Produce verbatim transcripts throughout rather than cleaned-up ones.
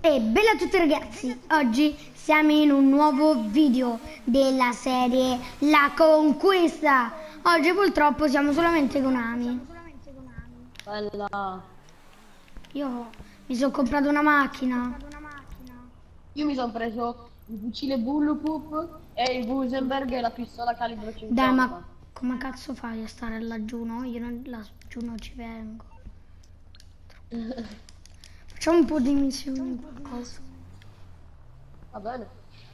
E bella a tutti ragazzi, oggi siamo in un nuovo video della serie La Conquista. Oggi purtroppo siamo solamente con Ami. Bella. Io mi sono comprato una macchina. Io mi sono preso il fucile Bulletproof e il Gusenberg e la pistola calibro cinquanta. Dai, ma come cazzo fai a stare laggiù, no? Io non, laggiù non ci vengo. Facciamo un po' di missioni, qualcosa. Va bene.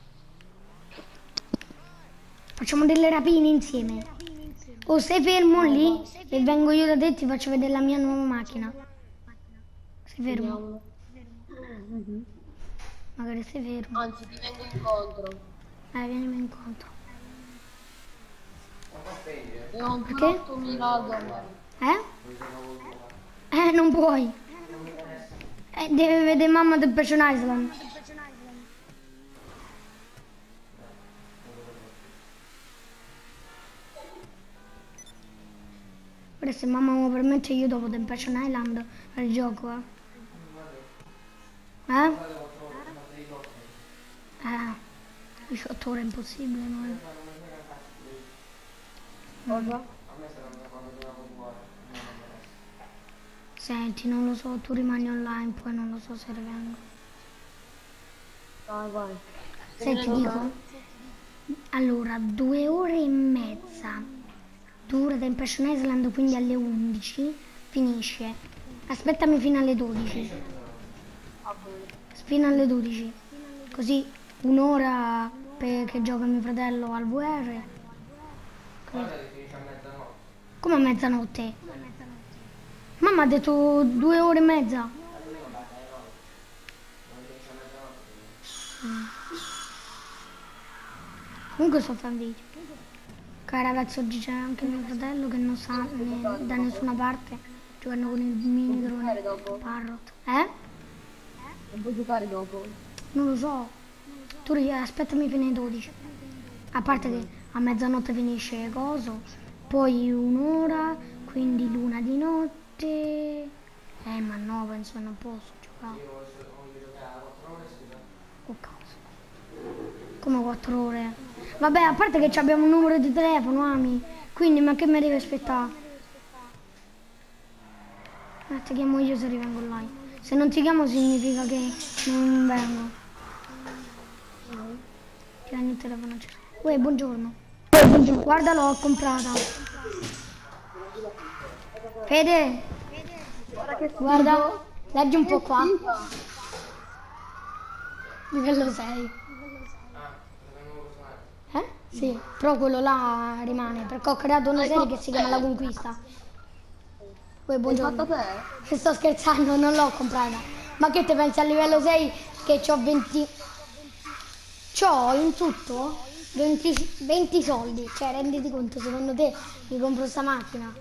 Facciamo delle rapine insieme. O sei fermo lì e vengo io da te e ti faccio vedere la mia nuova macchina. Sei fermo? Mm-hmm. Magari sei fermo. Anzi, ti vengo incontro. Eh, vienimi incontro. E ho Perché? ottomila dollari. Eh? Eh, non puoi. Eh, deve vedere mamma del Passion Island. Ora se mamma mi permette io dopo del Passion Island al gioco, eh? Eh? Eh, diciotto ore è impossibile, no? Cosa? Senti, non lo so, tu rimani online, poi non lo so se rivengo. Vai, vai. Se ti dico, allora, due ore e mezza dura da Passion Island, quindi alle undici finisce. Aspettami fino alle dodici. Fino alle dodici. Così un'ora perché gioca mio fratello al V R. Come a mezzanotte? Mamma ha detto due ore e mezza. Mm. Comunque sto facendo video. Ok ragazzi, oggi c'è anche mio fratello che non sa né da nessuna parte. Giocano con il mini drone Parrot. Eh? Non puoi giocare dopo? Non lo so. Tu aspettami fino alle dodici. A parte che a mezzanotte finisce coso. Poi un'ora. Quindi l'una di notte. Eh ma no, penso che non posso giocare. Oh cazzo. Come quattro ore? Vabbè, a parte che abbiamo un numero di telefono, Ami. Quindi ma che mi devi aspettare? Eh, ti chiamo io se rivengo online. Se non ti chiamo significa che non vengo. Tieni il telefono. Uè, buongiorno. Buongiorno. Guarda, l'ho comprata. Fede. Guarda, leggi un po' qua. Livello sei. Eh? Sì, però quello là rimane, perché ho creato una serie che si chiama La Conquista. Poi buongiorno. Se sto scherzando, non l'ho comprata. Ma che te pensi a livello sei che c'ho venti... C'ho in tutto venti, venti soldi. Cioè, renditi conto, secondo te mi compro sta macchina?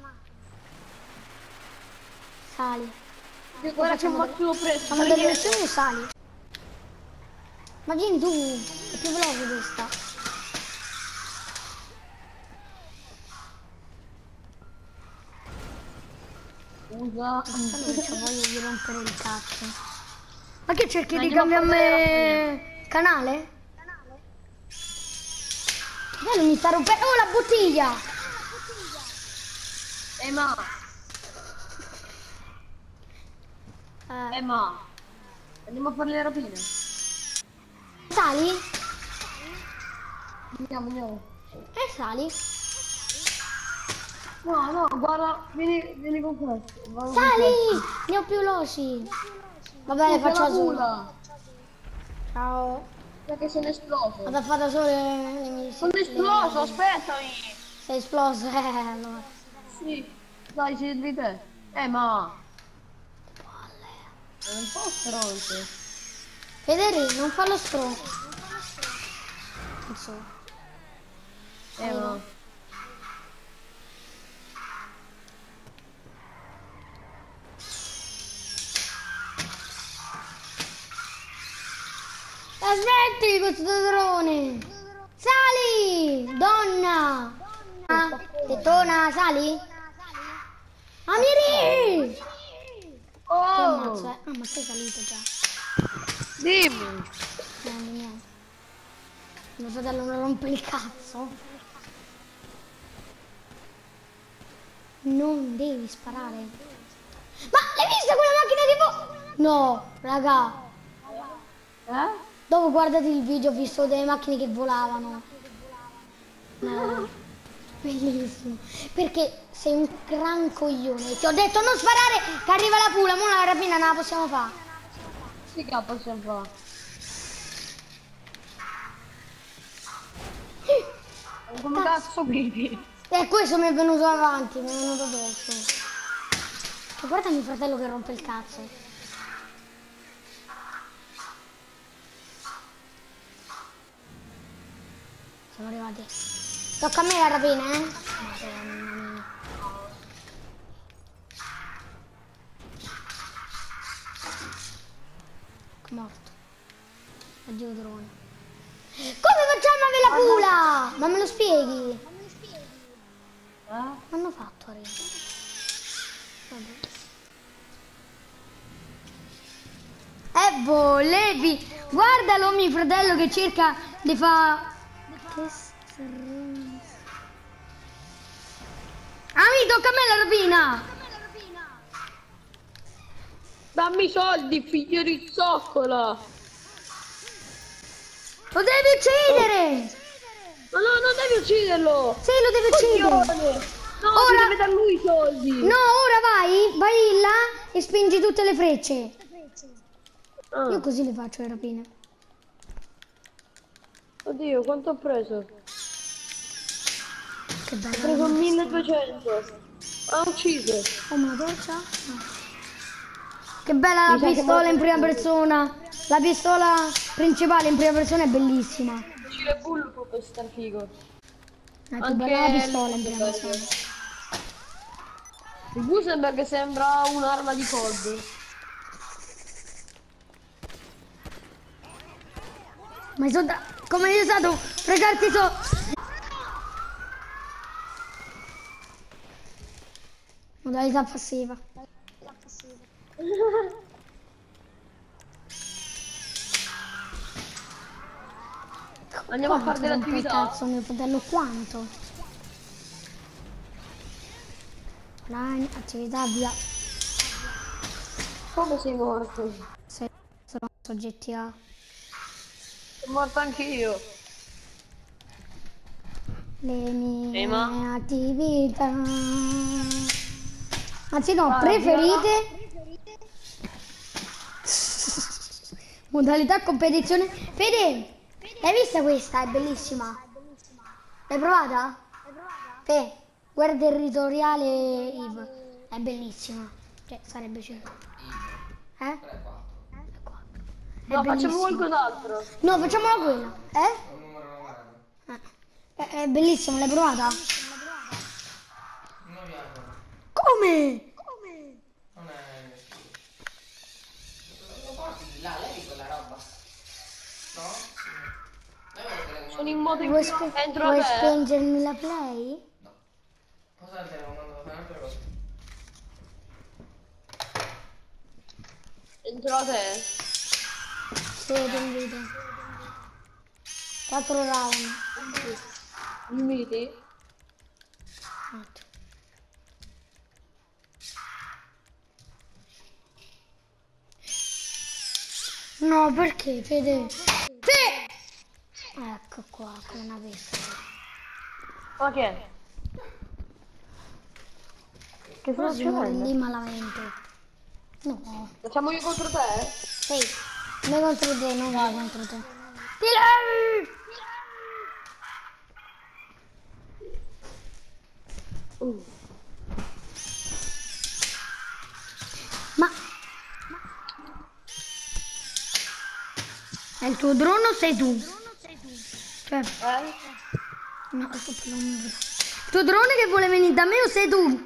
Sali. Guarda che macchina ho preso. Facciamo delle missioni e sali. Ma vieni tu, è più veloce questa. Scusa. Allora c'ho voglia di rompere il cazzo. Ma che cerchi di cambiarmi canale? Dai, non mi sta rompendo. Oh, la bottiglia! Eh ma. Eh, Eh ma. Andiamo a fare le rapine. sali? Andiamo, andiamo. Eh, sali? No, no, guarda, vieni, vieni con questo. Vado Sali! con Ne ho più veloci. Vabbè, le faccio da sola. Ciao. Perché sono esploso. Vado a fare da sole le mie... Sono esploso, aspettami. Sei esploso, eh, allora. Sì, dai, sei di te. Eh, ma... È un po' stronzo. Federi, non fa lo stronzo. Non so. Eh, ma... Aspetti questo drone! Sali! Donna! Ah, tettona, sali? Amiri! Oh! Che ammazzo, eh? Ah, ma sei salito già. Dimmi. Niente, niente. Mio fratello non rompe il cazzo. Non devi sparare. Ma l'hai vista quella macchina di vo... No, raga. Eh? Dopo guardati il video, ho visto delle macchine che volavano. No. Bellissimo. Perché sei un gran coglione. Ti ho detto non sparare, che arriva la pula, mo la rapina non la possiamo fare. Sì che possiamo fare. Come cazzo vivi? E questo mi è venuto avanti, mi è venuto addosso. E guarda mio fratello che rompe il cazzo. Siamo arrivati. Tocca a me la rapina, eh? Madonna mia. Morto. Addio drone. Come facciamo a avere la pula? Ma me lo spieghi? Eh? Che hanno fatto a Rete? E volevi! Guardalo mio fratello che cerca di fa... Che stronzo. Ah, mi tocca a me la rapina! Dammi i soldi, figlio di zoccola! Lo devi uccidere! Ma no, non devi ucciderlo! Sì, lo devi uccidere! Coglione! No, Ora- ti deve dar lui i soldi! No, ora vai, vai là e spingi tutte le frecce. Ah, Io così le faccio le rapine. oddio, quanto ho preso? Che Ho bello. preso milleduecento! Ha ucciso! Oh, una torcia? No. Che bella la Mi sa che pistola in molto- prima persona. La pistola principale in prima persona è bellissima. Fucile bulletproof per star figo! È più Anche bella la pistola in il prima persona. Il Gusenberg sembra un'arma di Cold. Ma sono da... come hai usato? Fregarti so... Modalità passiva. Andiamo a Quanto fare rompe il dell'attività. cazzo mio fratello, quanto? Online, attività, via. Come sei morto? Se sono soggetti a... Sono morto anch'io. Le mie Ehi, ma? attività. Anzi no, Guarda, preferite. Modalità competizione. Fede, l'hai vista questa? È bellissima. L'hai provata? Fe, guarda territoriale Eve. È bellissima. Cioè, sarebbe cinque. Eh? È quattro. È No, facciamo bellissima. qualcos'altro. No, facciamola quella. Eh? Eh. È, è bellissima, l'hai provata? Come? Non è nessuno. Lo porti di là, levi quella roba. No? Levi il telecomando. Sono in moto in Vuoi, spe- entro vuoi a te. spengermi la play? No. Cosa il telecomando? Fai un'altra cosa. Entro a te. Sì, ti invito. Quattro round. Inviti? Un attimo. No, perché, Fede? Fede! Ecco qua, con una pistola. Ma che è? Che sta Però si muore succedendo? lì malamente. No. Facciamo io contro te? Sì, me contro te, non vai contro te. Ti levi! Uh. Ma... È il tuo drone o sei tu? Cioè, Eh? no, sto parlando di... Il tuo drone che vuole venire da me o sei tu?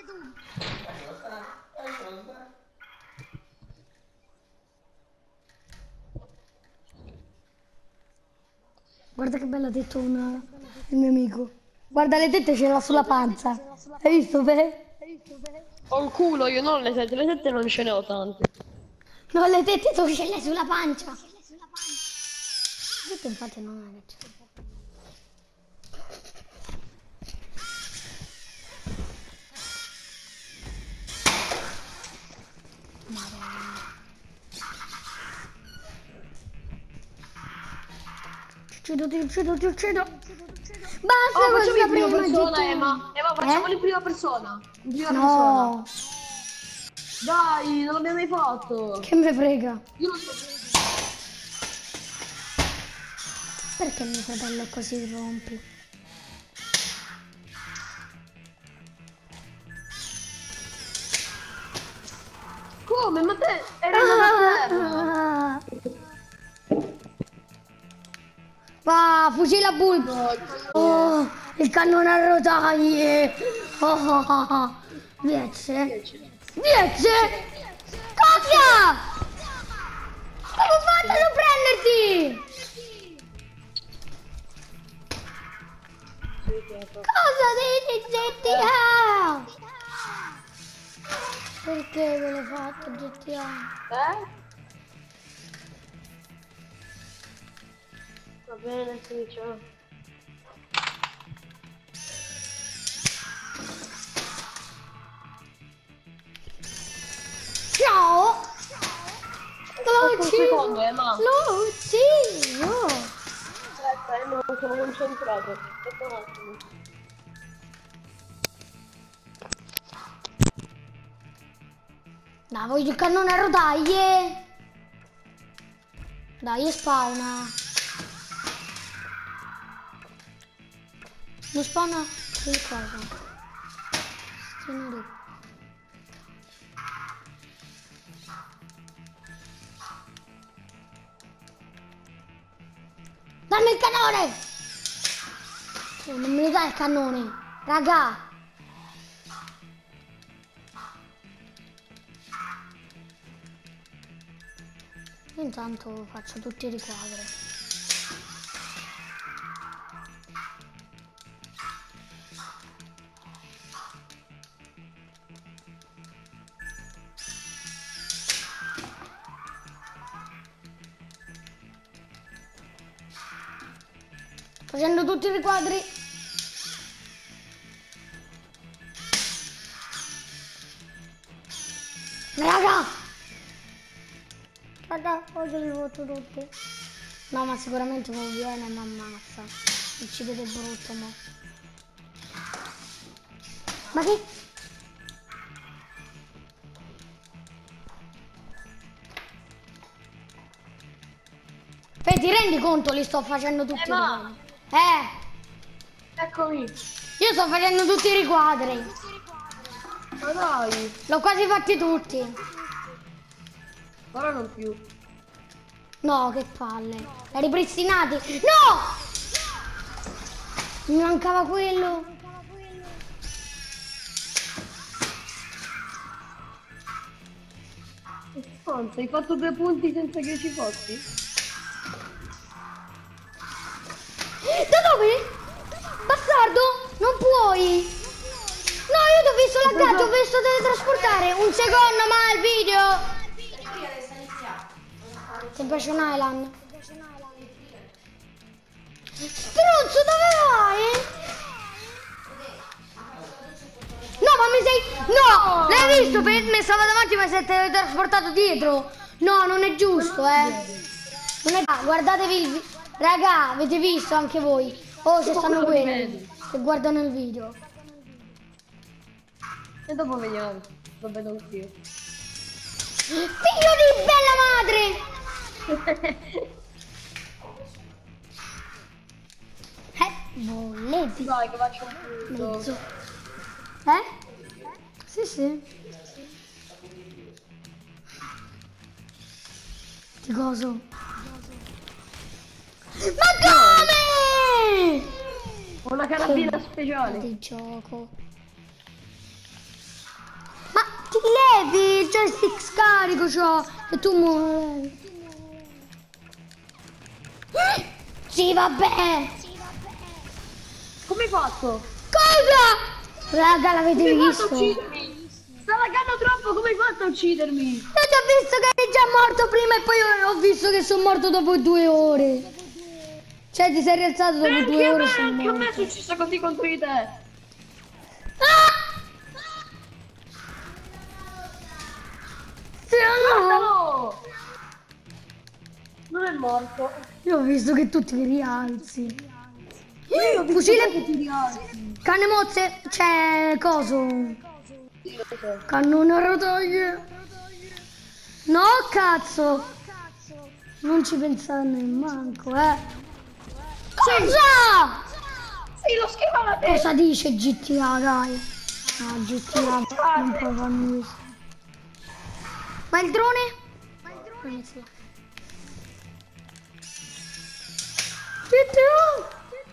Guarda che bella tettona il mio amico. Guarda le tette ce l'ha sulla panza. Hai visto, Fe? Ho il culo, io non le sette, le sette non ce ne ho tante. No, le tette tu ce l'hai sulla pancia. Questo infatti non è che c'è. Ti uccido, ti uccido, ti uccido. Basta Oh, con facciamo la in prima prima persona, gettone. Emma. Emma, facciamolo Eh? in prima persona. In prima persona. No, Dai, non l'abbiamo mai fatto. che me frega. Io non so. Perché mio fratello è così rompi? Come? Ma te eri nella terra. Ah, va, fucile a bulbo. Oh, il cannone a rotaie. Oh, oh, oh, oh. Viece. Viece. Copia! Come ho fatto a non prenderti? Cosa dici G T A? Perché ve l'ho fatto G T A? Eh? Va bene, sì, ciao. Ciao! Lo Un secondo, ucciso! Emma. Lo ucciso! Aspetta, eh, non sono concentrato. Aspetta un attimo. Dai, voglio il cannone a rotaie! Dai, spawna! Non spawna che cosa? Stinere. Dammi il cannone! Oh, non me lo dai il cannone! Raga! Io intanto faccio tutti i riquadri. Facendo tutti i riquadri. Raga! Raga, oggi li voto tutti. No, ma sicuramente non viene e mi ammazza. Uccidete brutto, mo. Ma che? Fai, ti rendi conto? Li sto facendo tutti i ma- riquadri. Eh! Eccomi. Io sto facendo tutti i riquadri. Ma dai. L'ho quasi fatti tutti. Ora non più. No, che palle. L'hai ripristinati? No! Mi mancava quello. Anzi, hai fatto due punti senza che ci fossi? Da dove? Bastardo, non puoi. No, io ti ho visto laggato, ho visto teletrasportare. Un secondo, ma il video. Ti piace un Island? Stronzo, dove vai? No, ma mi sei... No! L'hai visto? Per me stava davanti ma si è teletrasportato dietro. No, non è giusto, eh. Non è... Ah, guardatevi il video. Raga, avete visto anche voi? Oh, ci stanno quelli che guardano il video. E dopo vediamo. Lo vedo anch'io. Figlio di bella madre! Eh, volevi Dai, che faccio un punto. mezzo. Eh? Sì, sì. Di cosa? Ma come? Una carabina speciale. Di gioco. Ma ti levi il joystick scarico, c'ho, e tu muovi. Sì, vabbè. Come hai fatto? Cosa? Raga, l'avete Come hai fatto a visto? uccidermi? Sta laggando troppo, come hai fatto a uccidermi? E ho visto che eri già morto prima e poi ho ho visto che sono morto dopo due ore. Cioè ti sei rialzato dopo Anche due a ore me, e sono anche a me è morto. successo così contro di te. Ah! Sì o no? Guardalo! Non è morto. Io ho visto che tu ti rialzi. Io ho visto Fucile, che ti rialzi. canne mozze, c'è coso. Sì, lo so. Cannone a rotaie. No, cazzo. Non ci pensare nemmeno, eh. Cosa? Sì, lo schiavo alla testa. Cosa dice G T A, dai? No, G T A non può farmi questo. Ma il drone? Inizia. G T A!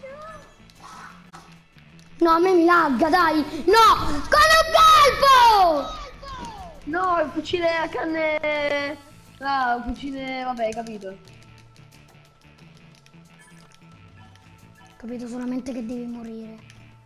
No, a me mi lagga, dai! No! Con un colpo! No, il fucile a canne... Ah, un fucile... Vabbè, hai capito. Ho capito solamente che devi morire.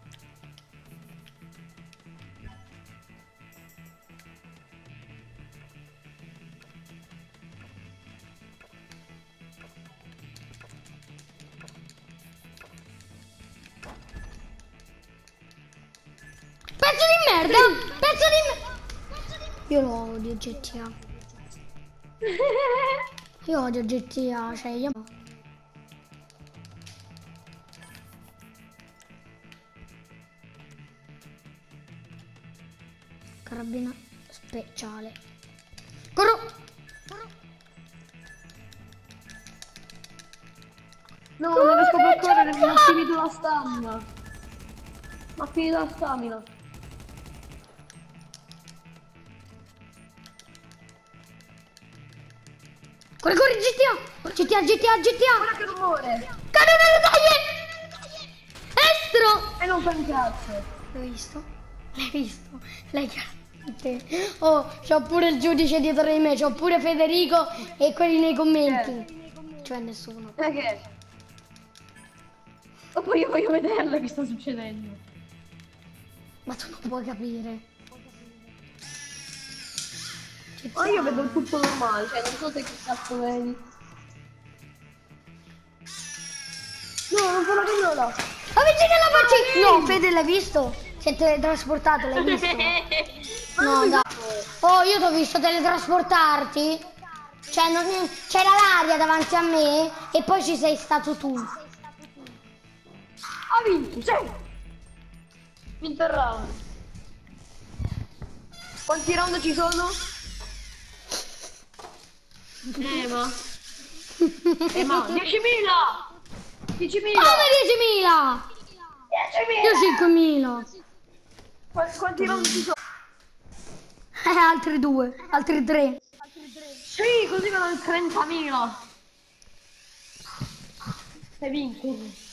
Pezzo di merda! Pezzo di merda! Io lo odio G T A. Io odio G T A, cioè io... Carabina speciale. Corro! No, non riesco più a correre, mi ha finito la stamina. Mi ha finito la stamina. Corri, corri, G T A! G T A, G T A, G T A! Guarda che rumore! Cannone taglie! Estro! E non fa un cazzo. L'hai visto? L'hai visto? L'hai chiaramente. Oh, c'ho pure il giudice dietro di me, c'ho pure Federico e quelli nei commenti. Cioè nessuno. E che? E poi io voglio vederlo che sta succedendo. Ma tu non puoi capire. Ma io vedo tutto normale, cioè non so se che cazzo vedi. No, non fa la pillola! Avvicina la partita! No, Fede, l'hai visto? Si è teletrasportato, l'hai visto? No, dai. Oh, io ti ho visto teletrasportarti. Cioè, non è- c'era l'aria davanti a me e poi ci sei stato tu. Ha vinto, sì! Vinto il round. Quanti round ci sono? Eh ma... Eh ma... diecimila! diecimila! Come diecimila? diecimila! Io cinquemila. Qu- Quanti round ci sono? Eh, altri due, altri tre. Sì, così vanno trentamila! Hai vinto!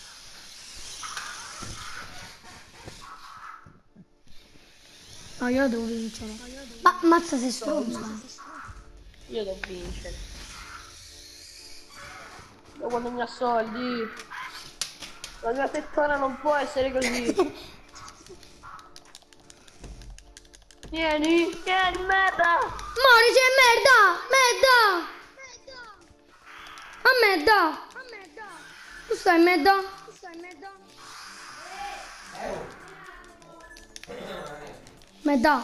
No, io devo vincere. Ma mazza sei stronzo. Io devo vincere. Io quando mi ha soldi. La mia tettona non può essere così. Vieni, vieni, merda! Mori, c'è merda! Merda! A merda! Tu stai merda? Merda!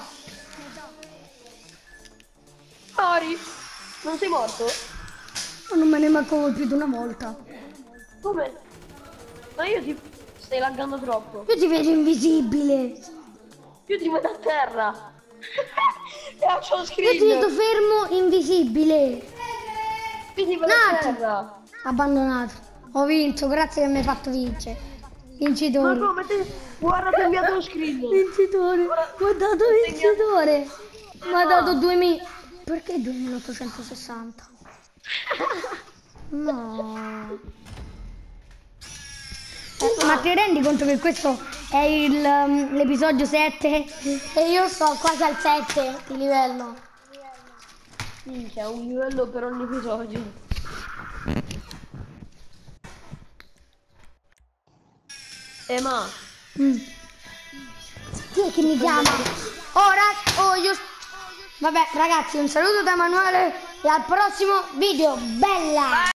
Mori! Non sei morto? Oh, non me ne manco colpito una volta. Come? Ma io ti stai laggando troppo. Io ti vedo invisibile. Io ti vedo a terra. E faccio lo Io ti screen. vedo fermo, invisibile. Io ti vedo a Nati. terra. Abbandonato. Ho vinto, grazie che mi hai fatto vincere. Ma Vincitore. come te? Guarda, ti ho inviato lo screen. Vincitore. Mi ha dato vincitore. Mi ha dato duemila. Perché duemilaottocentosessanta? No. Eh, ma ti rendi conto che questo è il, um, l'episodio sette e io sto quasi al sette di livello? Minchia, un livello per ogni episodio. Eh ma... Mm. Chi è che mi chiama? Ora, oh io... Vabbè ragazzi, un saluto da Emanuele e al prossimo video. Bella!